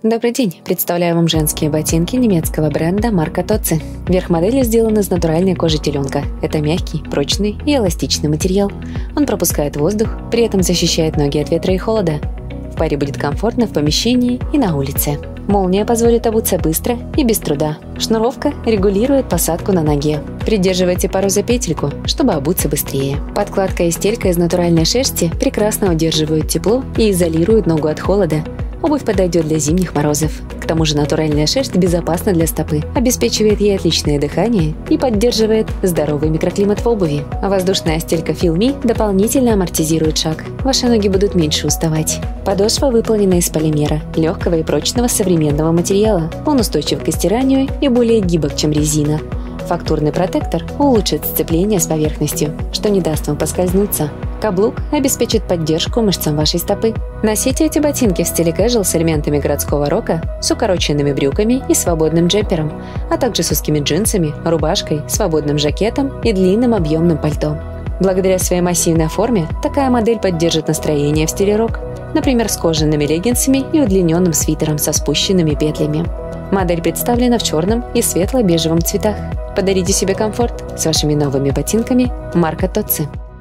Добрый день! Представляю вам женские ботинки немецкого бренда марка Totze. Верх модели сделан из натуральной кожи теленка. Это мягкий, прочный и эластичный материал. Он пропускает воздух, при этом защищает ноги от ветра и холода. В паре будет комфортно в помещении и на улице. Молния позволит обуться быстро и без труда. Шнуровка регулирует посадку на ноге. Придерживайте пару за петельку, чтобы обуться быстрее. Подкладка и стелька из натуральной шерсти прекрасно удерживают тепло и изолируют ногу от холода. Обувь подойдет для зимних морозов. К тому же натуральная шерсть безопасна для стопы, обеспечивает ей отличное дыхание и поддерживает здоровый микроклимат в обуви. Воздушная стелька Feel Me дополнительно амортизирует шаг. Ваши ноги будут меньше уставать. Подошва выполнена из полимера, легкого и прочного современного материала. Он устойчив к стиранию и более гибок, чем резина. Фактурный протектор улучшит сцепление с поверхностью, что не даст вам поскользнуться. Каблук обеспечит поддержку мышцам вашей стопы. Носите эти ботинки в стиле casual с элементами городского рока, с укороченными брюками и свободным джемпером, а также с узкими джинсами, рубашкой, свободным жакетом и длинным объемным пальто. Благодаря своей массивной форме такая модель поддержит настроение в стиле рок, например, с кожаными леггинсами и удлиненным свитером со спущенными петлями. Модель представлена в черном и светло-бежевом цветах. Подарите себе комфорт с вашими новыми ботинками марка Totze.